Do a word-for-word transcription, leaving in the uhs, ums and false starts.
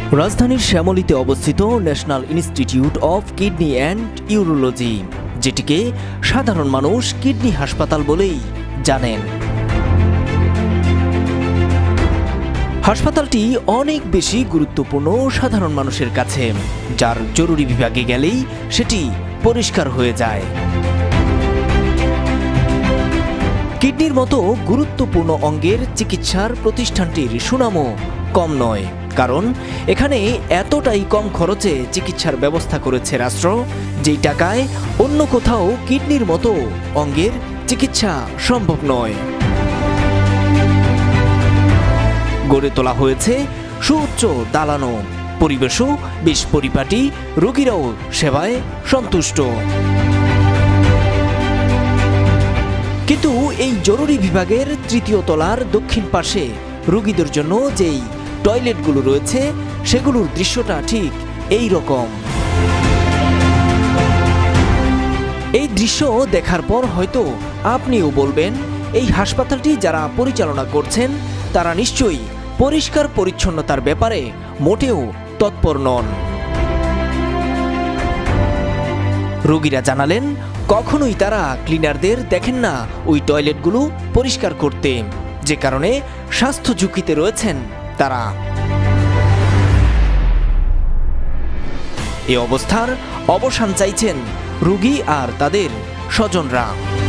রাজধানীর শ্যামলীতে অবস্থিত national institute of kidney and urology, যেটিকে সাধারণ মানুষ কিডনি হাসপাতাল বলেই জানেন। হাসপাতালটি অনেক বেশি গুরুত্বপূর্ণ সাধারণ মানুষের কাছে, যার জরুরি বিভাগে গেলেই সেটি পরিষ্কার হয়ে যায়। কিডনির মতো গুরুত্বপূর্ণ অঙ্গের চিকিৎসার প্রতিষ্ঠানটির সুনামও কম নয়, কারণ এখানে এতটাই কম খরচে চিকিৎসার ব্যবস্থা করেছে রাষ্ট্র, যেই টাকায় অন্য কোথাও কিডনির মতো অঙ্গের চিকিৎসা সম্ভব নয়। গড়ে তোলা হয়েছে সুউচ্চ দালানো, পরিবেশও বেশ পরিপাটি, রোগীরাও সেবায় সন্তুষ্ট। কিন্তু এই জরুরি বিভাগের তৃতীয় তলার দক্ষিণ পাশে রোগীদের জন্য যেই টয়লেটগুলো রয়েছে, সেগুলোর দৃশ্যটা ঠিক এই রকম। এই দৃশ্য দেখার পর হয়তো আপনিও বলবেন, এই হাসপাতালটি যারা পরিচালনা করছেন তারা নিশ্চয়ই পরিষ্কার পরিচ্ছন্নতার ব্যাপারে মোটেও তৎপর নন। রোগীরা জানালেন, কখনোই তারা ক্লিনারদের দেখেন না ওই টয়লেটগুলো পরিষ্কার করতে, যে কারণে স্বাস্থ্য ঝুঁকিতে রয়েছেন তারা। এই অবস্থার অবসান চাইছেন রোগী আর তাদের স্বজনরা।